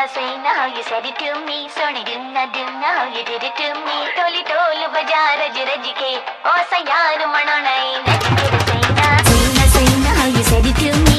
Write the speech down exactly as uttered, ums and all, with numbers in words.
Sayna, sayna, how you said it to me. Soni dunna, dunna, how you did it to me. Toli tol baja raj raj ke, o sa yaar manana nahi naj ke sayna. Sayna, sayna, how you said it to me.